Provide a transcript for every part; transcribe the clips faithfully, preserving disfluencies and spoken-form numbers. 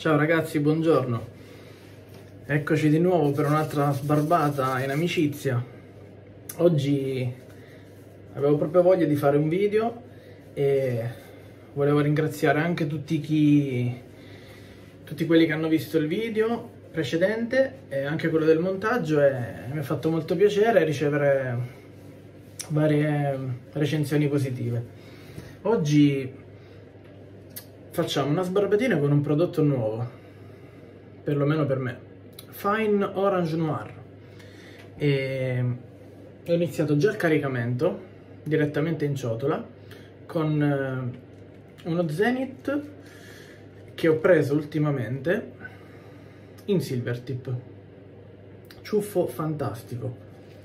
Ciao ragazzi, buongiorno. Eccoci di nuovo per un'altra sbarbata in amicizia. Oggi avevo proprio voglia di fare un video e volevo ringraziare anche tutti chi tutti quelli che hanno visto il video precedente e anche quello del montaggio, e mi ha fatto molto piacere ricevere varie recensioni positive. Oggi facciamo una sbarbatina con un prodotto nuovo, perlomeno per me, Fine Orange Noir, e ho iniziato già il caricamento direttamente in ciotola con uno Zenith che ho preso ultimamente in Silvertip, ciuffo fantastico.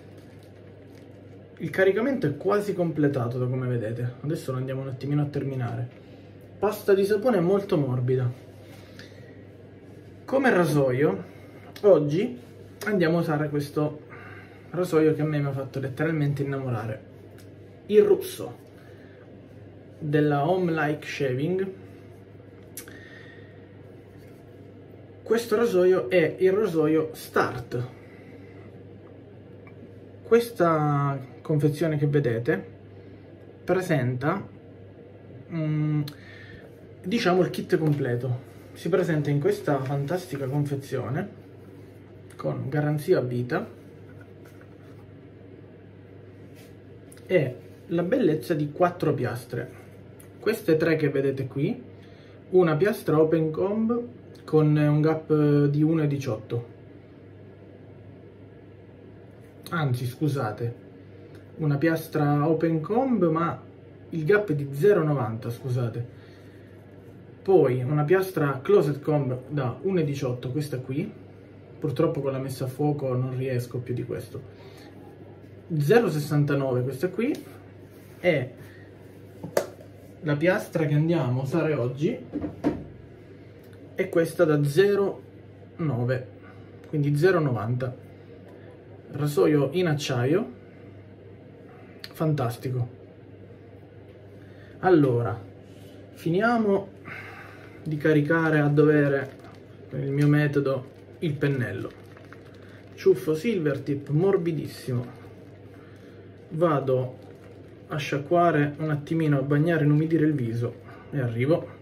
Il caricamento è quasi completato, da come vedete. Adesso lo andiamo un attimino a terminare. Pasta di sapone molto morbida. Come rasoio, oggi andiamo a usare questo rasoio che a me mi ha fatto letteralmente innamorare, il Russo della Home Like Shaving. Questo rasoio è il rasoio Start. Questa confezione che vedete presenta um, diciamo il kit completo. Si presenta in questa fantastica confezione con garanzia a vita e la bellezza di quattro piastre. Queste tre che vedete qui, una piastra open comb con un gap di uno virgola diciotto, anzi scusate, una piastra open comb ma il gap è di zero virgola novanta, scusate. Poi una piastra closet comb da uno virgola diciotto, questa qui, purtroppo con la messa a fuoco non riesco più di questo, zero virgola sessantanove questa qui, e la piastra che andiamo a usare oggi è questa da zero virgola nove, quindi zero virgola novanta, rasoio in acciaio, fantastico. Allora, finiamo di caricare a dovere con il mio metodo il pennello, ciuffo Silvertip morbidissimo, vado a sciacquare un attimino, a bagnare e inumidire il viso e arrivo.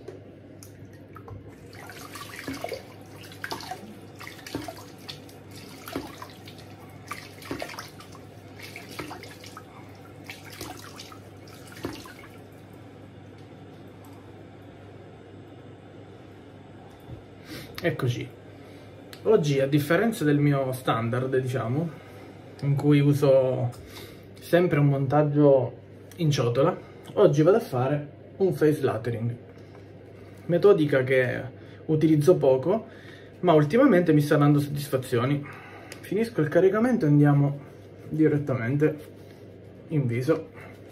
Eccoci. Oggi, a differenza del mio standard, diciamo, in cui uso sempre un montaggio in ciotola, oggi vado a fare un face lathering, metodica che utilizzo poco, ma ultimamente mi sta dando soddisfazioni. Finisco il caricamento e andiamo direttamente in viso.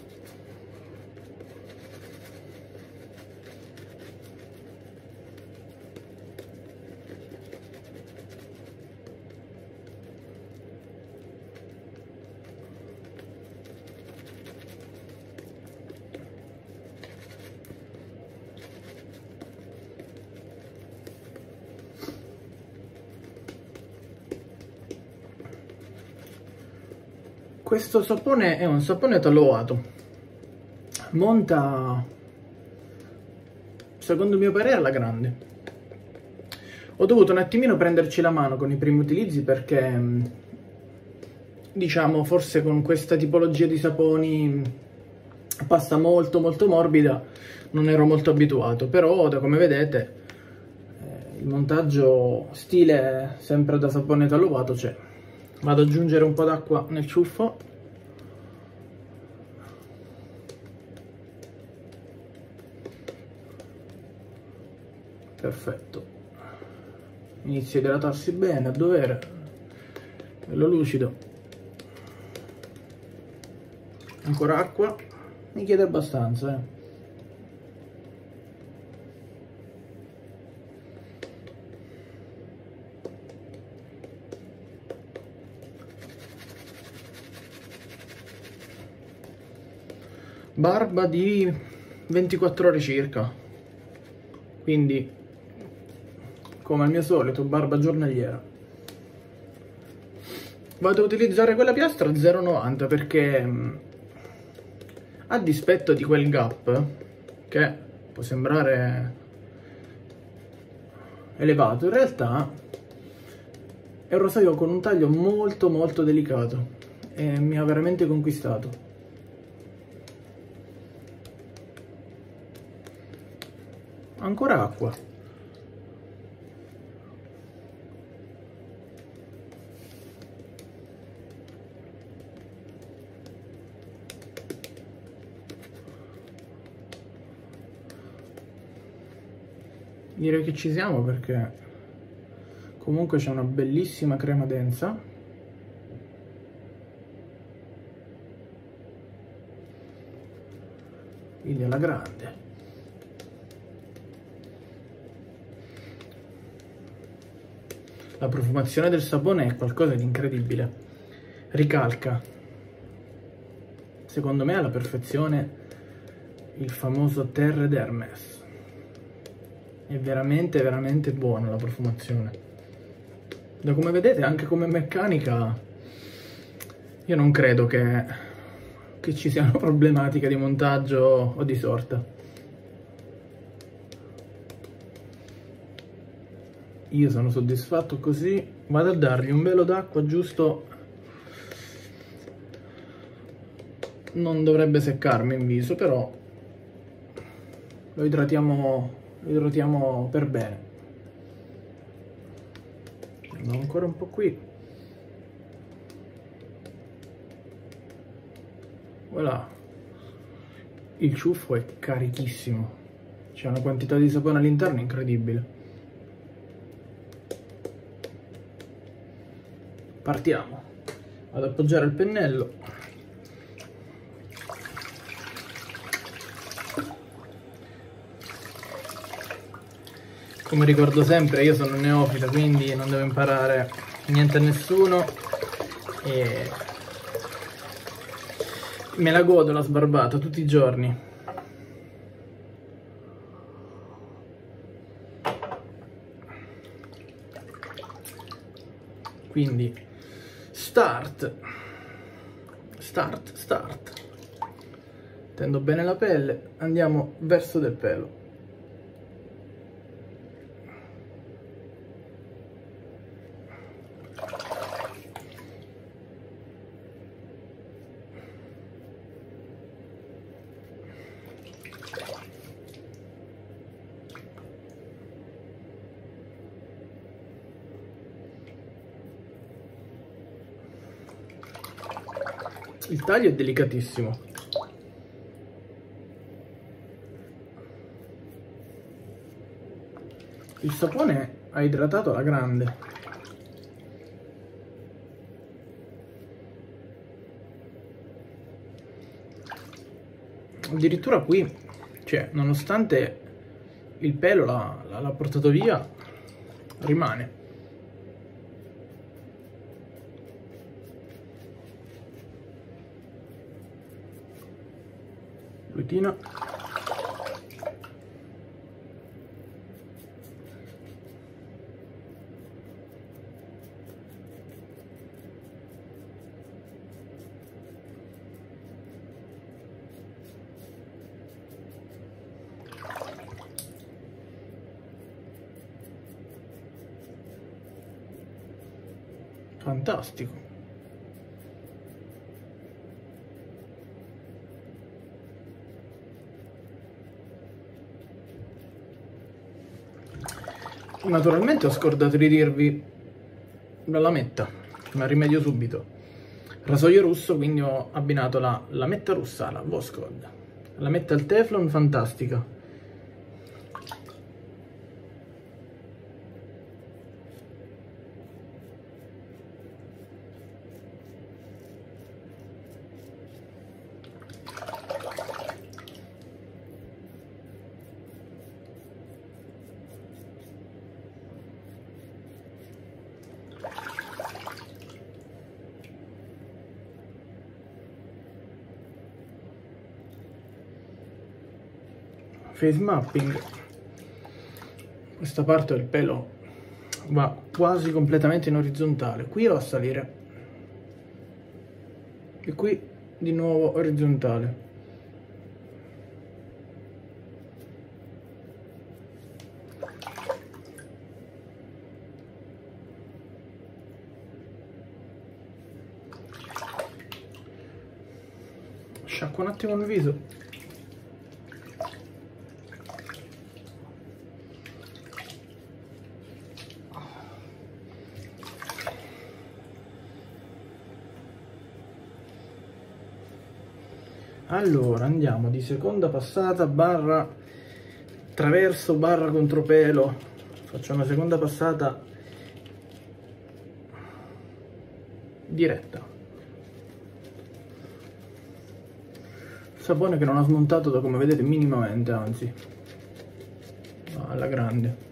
Questo sapone è un sapone taloato, monta secondo il mio parere alla grande. Ho dovuto un attimino prenderci la mano con i primi utilizzi perché, diciamo, forse con questa tipologia di saponi, pasta molto molto morbida, non ero molto abituato, però da come vedete eh, il montaggio stile sempre da sapone taloato c'è. Vado ad aggiungere un po' d'acqua nel ciuffo. Perfetto. Inizia a idratarsi bene, a dovere. Bello lucido. Ancora acqua. Mi chiede abbastanza, eh. barba di ventiquattro ore circa, quindi come al mio solito, barba giornaliera. Vado a utilizzare quella piastra zero virgola novanta perché, a dispetto di quel gap, che può sembrare elevato, in realtà è un rosaio con un taglio molto molto delicato e mi ha veramente conquistato. Ancora acqua. Direi che ci siamo perché comunque c'è una bellissima crema densa. Quindi alla grande. La profumazione del sapone è qualcosa di incredibile. Ricalca, secondo me alla perfezione, il famoso Terre d'Hermès. È veramente veramente buona la profumazione. Da come vedete, anche come meccanica, io non credo che, che ci siano problematiche di montaggio o di sorta. Io sono soddisfatto così. Vado a dargli un velo d'acqua giusto. Non dovrebbe seccarmi in viso, però lo idratiamo lo idratiamo per bene. Andiamo ancora un po' qui. Voilà. Il ciuffo è carichissimo. C'è una quantità di sapone all'interno incredibile. Partiamo. Vado ad appoggiare il pennello. Come ricordo sempre, io sono un neofita, quindi non devo imparare niente a nessuno e me la godo la sbarbata tutti i giorni. Quindi start, start, start. Tendo bene la pelle, andiamo verso del pelo. Il taglio è delicatissimo. Il sapone ha idratato alla grande. Addirittura qui, cioè, nonostante il pelo l'ha portato via, rimane. Lutina. Fantastico. Naturalmente ho scordato di dirvi la lametta, ma rimedio subito. Rasoio russo, quindi ho abbinato la lametta russa alla Voskhod. Lametta al Teflon, fantastica. Face mapping. Questa parte del pelo va quasi completamente in orizzontale, qui va a salire e qui di nuovo orizzontale. Sciacquo un attimo il viso. Allora andiamo di seconda passata barra traverso barra contropelo, faccio una seconda passata diretta. Sapone che non ha smontato, da come vedete, minimamente, anzi alla grande.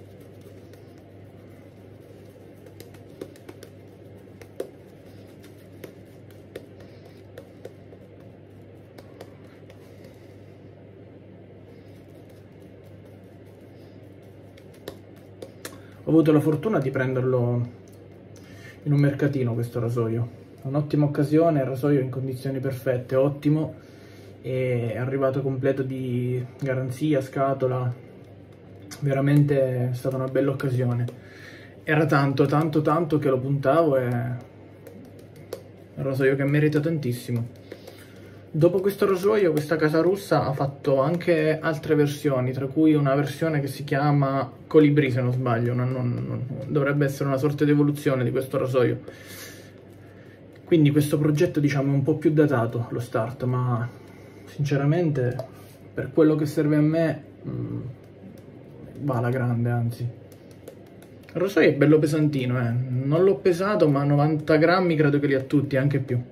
Ho avuto la fortuna di prenderlo in un mercatino questo rasoio, un'ottima occasione, il rasoio in condizioni perfette, ottimo, è arrivato completo di garanzia, scatola, veramente è stata una bella occasione. Era tanto tanto tanto che lo puntavo e è un rasoio che merita tantissimo. Dopo questo rasoio questa casa russa ha fatto anche altre versioni, tra cui una versione che si chiama Colibrì, se non sbaglio, non, non, non, dovrebbe essere una sorta di evoluzione di questo rasoio. Quindi questo progetto, diciamo, è un po' più datato, lo start, ma sinceramente per quello che serve a me mh, va alla grande, anzi. Il rasoio è bello pesantino, eh. Non l'ho pesato, ma novanta grammi credo che li ha tutti, anche più.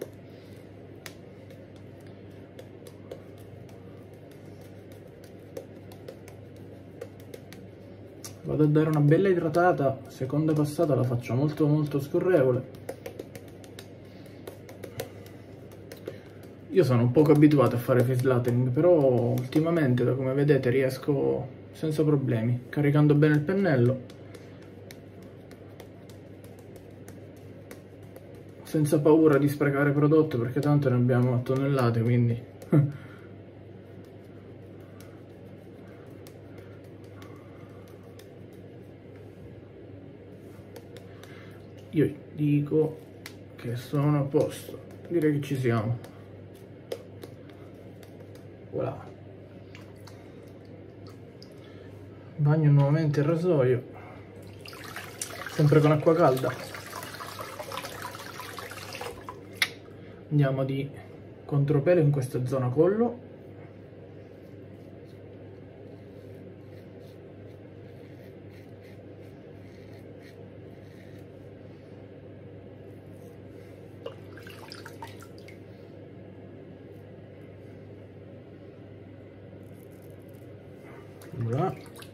Vado a dare una bella idratata, seconda passata la faccio molto molto scorrevole. Io sono un poco abituato a fare face lettering, però ultimamente, da come vedete, riesco senza problemi, caricando bene il pennello, senza paura di sprecare prodotto, perché tanto ne abbiamo a tonnellate, quindi io dico che sono a posto, direi che ci siamo. Voilà. Bagno nuovamente il rasoio, sempre con acqua calda. Andiamo di contropelo in questa zona collo. Voilà.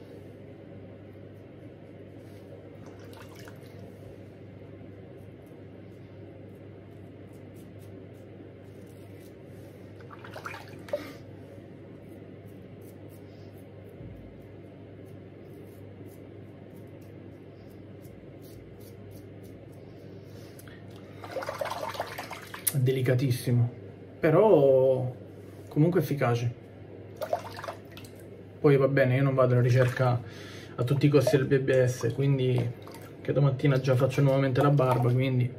È delicatissimo, però comunque efficace. Poi va bene, io non vado alla ricerca a tutti i costi del B B S, quindi che domattina già faccio nuovamente la barba, quindi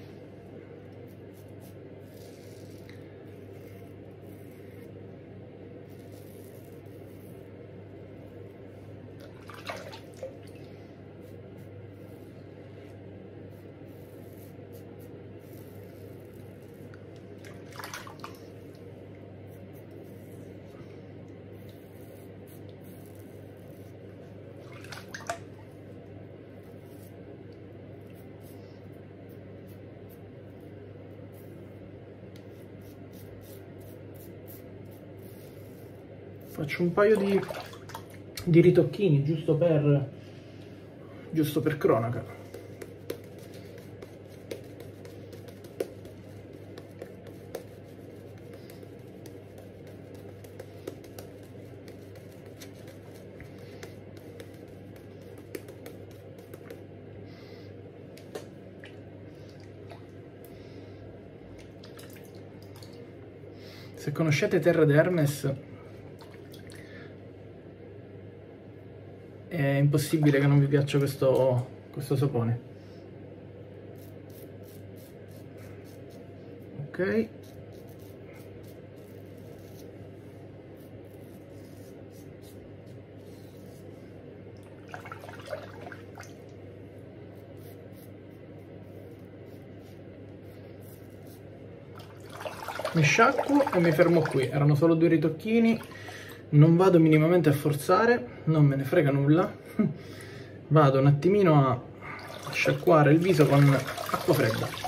faccio un paio di, di ritocchini giusto per, giusto per cronaca. Se conoscete Terra d'Hermes, è impossibile che non vi piaccia questo, questo sapone. Ok. Mi sciacquo e mi fermo qui. Erano solo due ritocchini, non vado minimamente a forzare, non me ne frega nulla. Vado un attimino a sciacquare il viso con acqua fredda.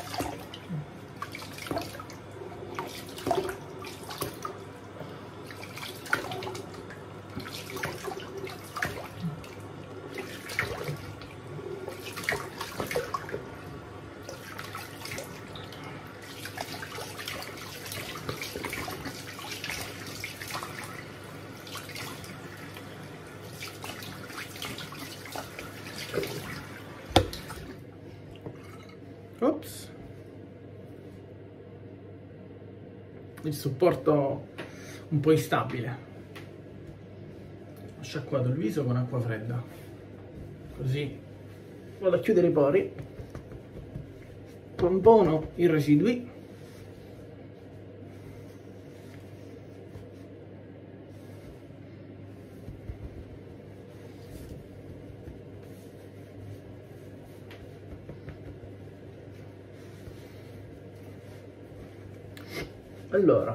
Ops. Il supporto un po' instabile. Ho sciacquato il viso con acqua fredda, così vado a chiudere i pori, tampono i residui. Allora,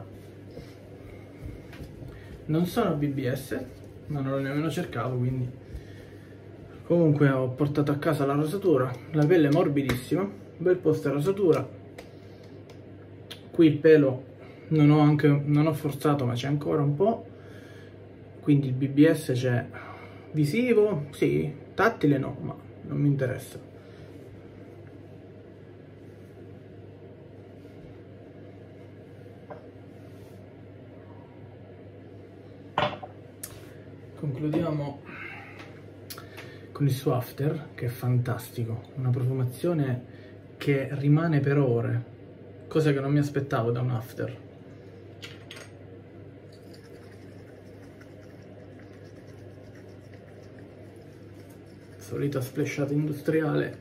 non sono B B S, ma non l'ho nemmeno cercato, quindi comunque ho portato a casa la rosatura. La pelle è morbidissima, bel posto a rosatura. Qui il pelo non ho, anche, non ho forzato, ma c'è ancora un po', quindi il B B S c'è. Visivo, sì, tattile no, ma non mi interessa. Concludiamo con il suo after, che è fantastico, una profumazione che rimane per ore, cosa che non mi aspettavo da un after. Solita splashata industriale.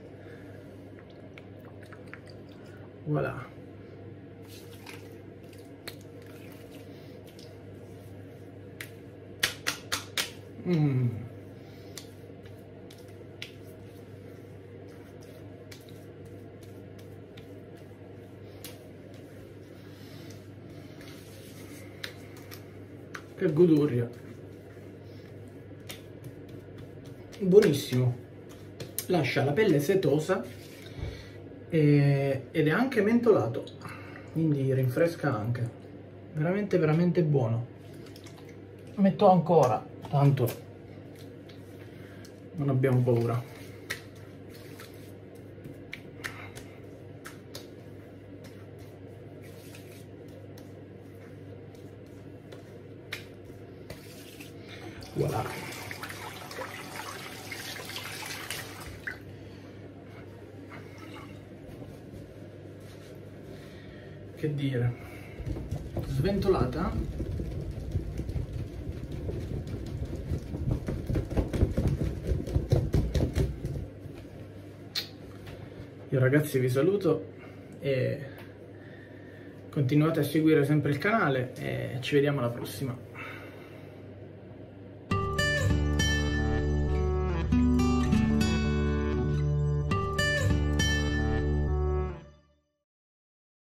Voilà. Mm. Che goduria, buonissimo, lascia la pelle setosa e, ed è anche mentolato, quindi rinfresca anche, veramente veramente buono. Metto ancora, tanto non abbiamo paura. Voilà. Che dire, sventolata. Io ragazzi vi saluto e continuate a seguire sempre il canale e ci vediamo alla prossima.